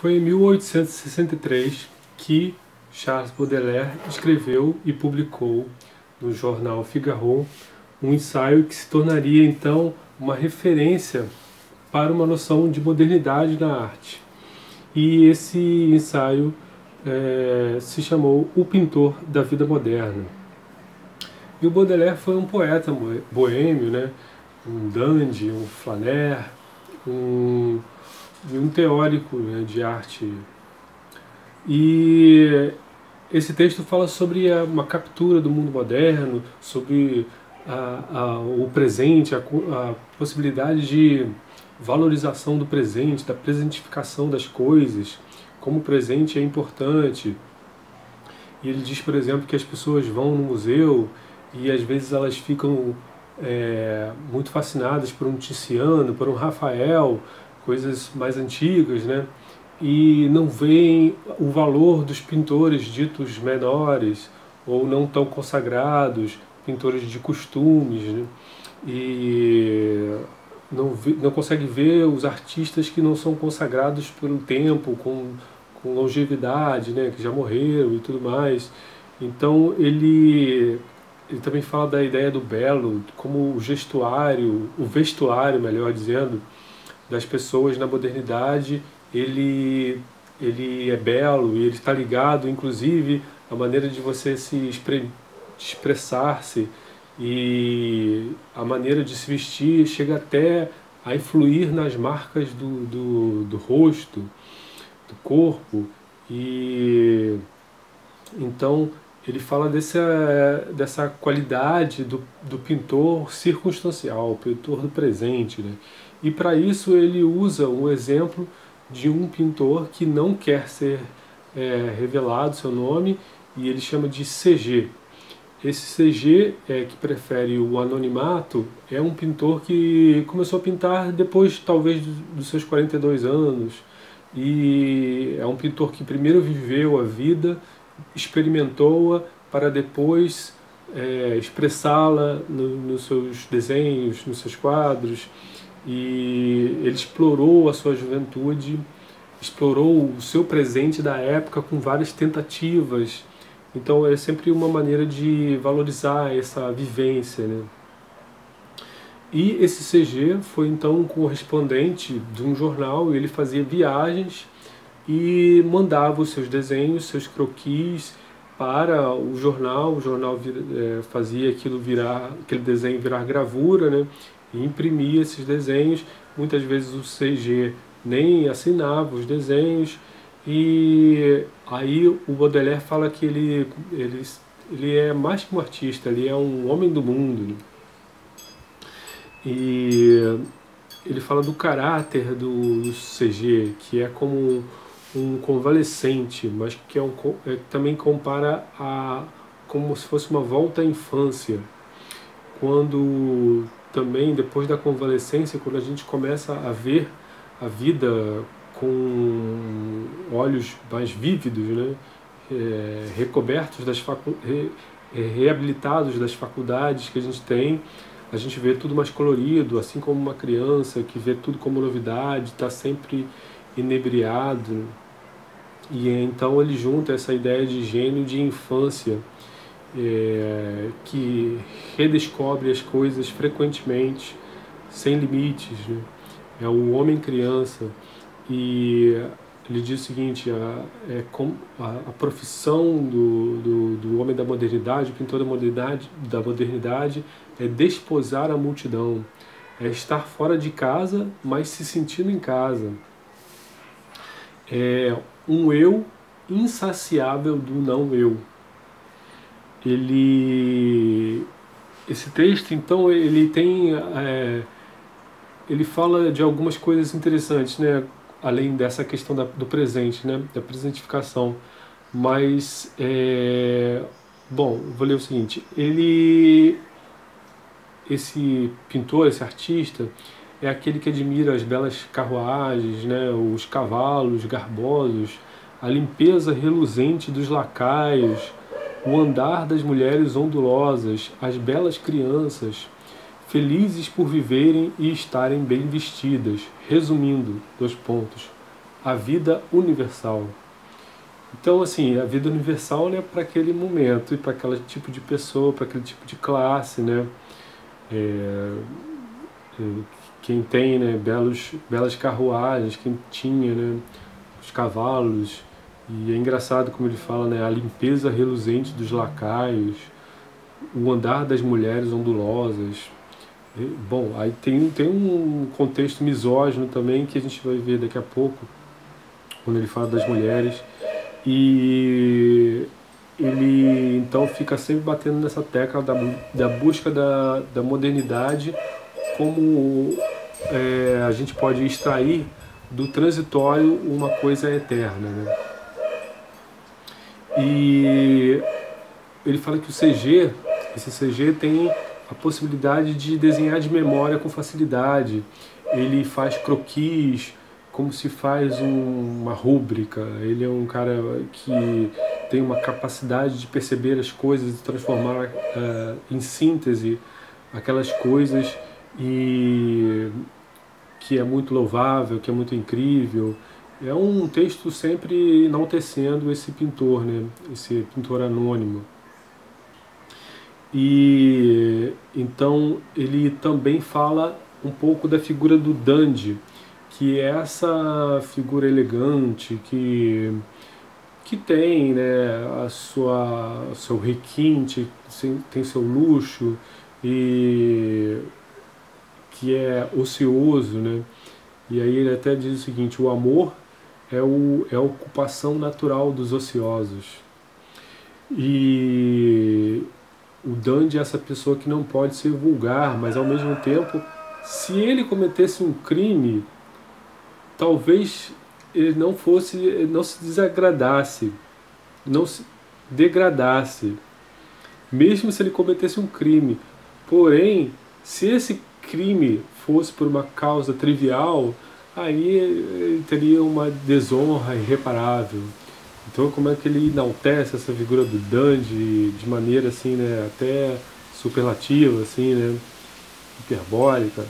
Foi em 1863 que Charles Baudelaire escreveu e publicou no jornal Figaro um ensaio que se tornaria então uma referência para uma noção de modernidade na arte. E esse ensaio se chamou O Pintor da Vida Moderna. E o Baudelaire foi um poeta boêmio, né? Um dandy, um flaner, um teórico, né, de arte. E esse texto fala sobre uma captura do mundo moderno, sobre o presente, a possibilidade de valorização do presente, da presentificação das coisas, como o presente é importante. E ele diz, por exemplo, que as pessoas vão no museu e às vezes elas ficam muito fascinadas por um Tiziano, por um Rafael, coisas mais antigas, né? E não veem o valor dos pintores ditos menores ou não tão consagrados, pintores de costumes, né? E não consegue ver os artistas que não são consagrados pelo tempo, com longevidade, né? Que já morreram e tudo mais. Então ele também fala da ideia do belo como o gestuário, o vestuário, melhor dizendo, das pessoas na modernidade. Ele é belo e ele está ligado, inclusive, à maneira de você se expressar-se, e a maneira de se vestir chega até a influir nas marcas do rosto, do corpo. E então ele fala dessa qualidade do pintor circunstancial, o pintor do presente, né? E para isso ele usa um exemplo de um pintor que não quer ser revelado seu nome, e ele chama de CG. Esse CG, que prefere o anonimato, é um pintor que começou a pintar depois, talvez, dos seus 42 anos, e é um pintor que primeiro viveu a vida, experimentou-a, para depois expressá-la nos seus desenhos, nos seus quadros. E ele explorou a sua juventude, explorou o seu presente da época com várias tentativas. Então é sempre uma maneira de valorizar essa vivência, né? E esse CG foi então um correspondente de um jornal. Ele fazia viagens e mandava os seus desenhos, seus croquis para o jornal fazia aquele desenho virar gravura, né? E imprimia esses desenhos. Muitas vezes o CG nem assinava os desenhos. E aí o Baudelaire fala que ele é mais que um artista, ele é um homem do mundo, né? E ele fala do caráter do CG, que é como um convalescente, mas que também compara como se fosse uma volta à infância. Quando também, depois da convalescência, quando a gente começa a ver a vida com olhos mais vívidos, né? Recobertos reabilitados das faculdades que a gente tem, a gente vê tudo mais colorido, assim como uma criança que vê tudo como novidade, está sempre inebriado. E então ele junta essa ideia de gênio de infância, que redescobre as coisas frequentemente, sem limites, né? É o homem criança. E ele diz o seguinte: a profissão do homem da modernidade, o pintor da modernidade, é desposar a multidão, é estar fora de casa, mas se sentindo em casa. É um eu insaciável do não eu. Esse texto, então, ele fala de algumas coisas interessantes, né? Além dessa questão do presente, né? Da presentificação. Mas, bom, vou ler o seguinte: esse pintor, esse artista, é aquele que admira as belas carruagens, né? Os cavalos garbosos, a limpeza reluzente dos lacaios, o andar das mulheres ondulosas, as belas crianças, felizes por viverem e estarem bem vestidas. Resumindo, a vida universal. Então, assim, a vida universal, né, para aquele momento e para aquele tipo de pessoa, para aquele tipo de classe, né? É, quem tem, né, belas carruagens, quem tinha, né, os cavalos. E é engraçado como ele fala, né, a limpeza reluzente dos lacaios, o andar das mulheres ondulosas. Bom, aí tem um contexto misógino também que a gente vai ver daqui a pouco, quando ele fala das mulheres. E ele então fica sempre batendo nessa tecla da busca da modernidade, como a gente pode extrair do transitório uma coisa eterna, né? E ele fala que esse CG tem a possibilidade de desenhar de memória com facilidade. Ele faz croquis, como se faz uma rúbrica. Ele é um cara que tem uma capacidade de perceber as coisas e transformar em síntese aquelas coisas, e que é muito louvável, que é muito incrível. É um texto sempre enaltecendo esse pintor, né? Esse pintor anônimo. E então ele também fala um pouco da figura do dandy, que é essa figura elegante que tem, né, seu requinte, tem seu luxo, e que é ocioso, né? E aí ele até diz o seguinte: o amor é a ocupação natural dos ociosos. E o dandy é essa pessoa que não pode ser vulgar, mas ao mesmo tempo, se ele cometesse um crime, talvez ele não se desagradasse, não se degradasse, mesmo se ele cometesse um crime. Porém, se esse crime fosse por uma causa trivial, aí ele teria uma desonra irreparável. Então, como é que ele enaltece essa figura do dandy de maneira assim, né, até superlativa, assim, né, hiperbólica.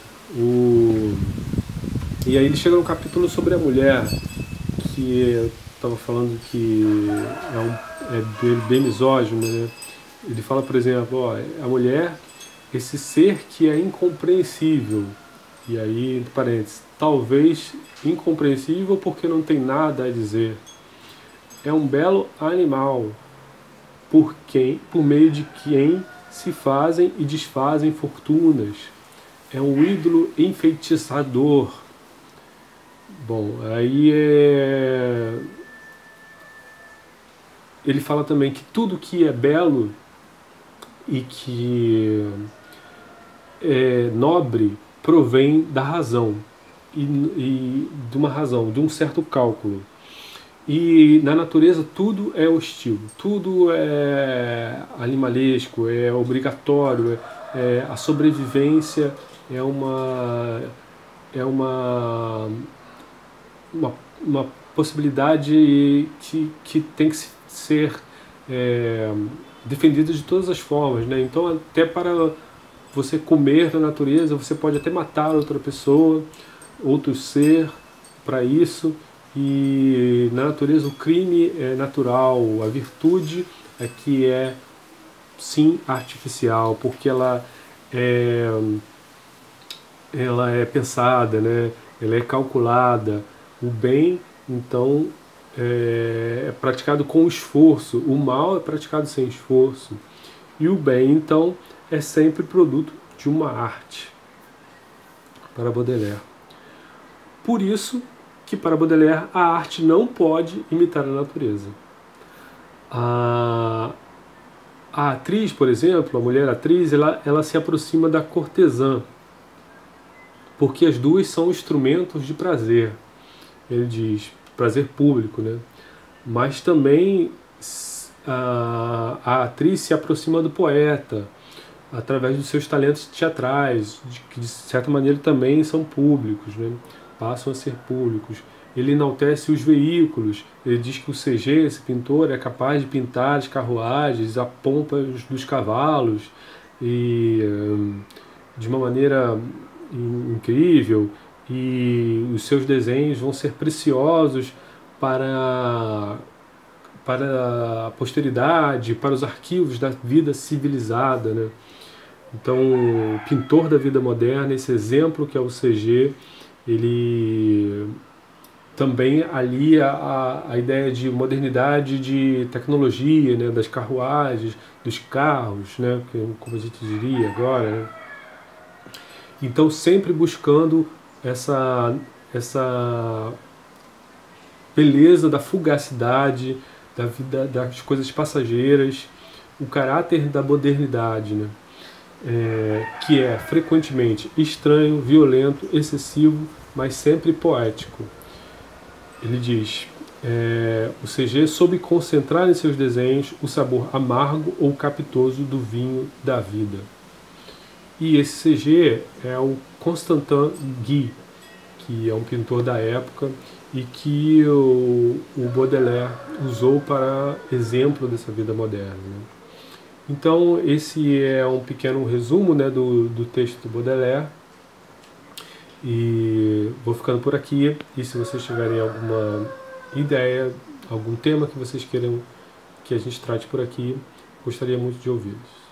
E aí ele chega no capítulo sobre a mulher, que eu estava falando que é bem misógino, né? Ele fala, por exemplo, ó, a mulher, esse ser que é incompreensível, e aí, entre parênteses, talvez incompreensível porque não tem nada a dizer. É um belo animal, por meio de quem se fazem e desfazem fortunas. É um ídolo enfeitiçador. Bom, aí ele fala também que tudo que é belo e que é nobre provém da razão, e de uma razão, de um certo cálculo. E na natureza tudo é hostil, tudo é animalesco, é obrigatório, a sobrevivência é uma possibilidade que tem que ser defendida de todas as formas, né? Então, até para você comer na natureza, você pode até matar outra pessoa, outro ser, para isso. E na natureza o crime é natural, a virtude é que é sim artificial, porque ela é pensada, né? Ela é calculada. O bem, então, é praticado com esforço, o mal é praticado sem esforço. E o bem, então, é sempre produto de uma arte, para Baudelaire. Por isso que para Baudelaire a arte não pode imitar a natureza. A atriz, por exemplo, a mulher atriz, ela se aproxima da cortesã, porque as duas são instrumentos de prazer. Ele diz, prazer público, né? Mas também a atriz se aproxima do poeta, através dos seus talentos teatrais, que de certa maneira também são públicos, né? Passam a ser públicos. Ele enaltece os veículos, ele diz que o CG, esse pintor, é capaz de pintar as carruagens, a pompa dos cavalos, e de uma maneira incrível. e os seus desenhos vão ser preciosos para a posteridade, para os arquivos da vida civilizada, né? Então, o pintor da vida moderna, esse exemplo que é o CG, ele também alia a ideia de modernidade, de tecnologia, né? Das carruagens, dos carros, né? Como a gente diria agora, né? Então, sempre buscando essa beleza da fugacidade, da vida, das coisas passageiras, o caráter da modernidade, né? Que é frequentemente estranho, violento, excessivo, mas sempre poético. Ele diz, o CG soube concentrar em seus desenhos o sabor amargo ou capitoso do vinho da vida. E esse CG é o Constantin Guy, que é um pintor da época e que o Baudelaire usou para exemplo dessa vida moderna, né? Então, esse é um pequeno resumo, né, do texto do Baudelaire. E vou ficando por aqui. E se vocês tiverem alguma ideia, algum tema que vocês queiram que a gente trate por aqui, gostaria muito de ouvi-los.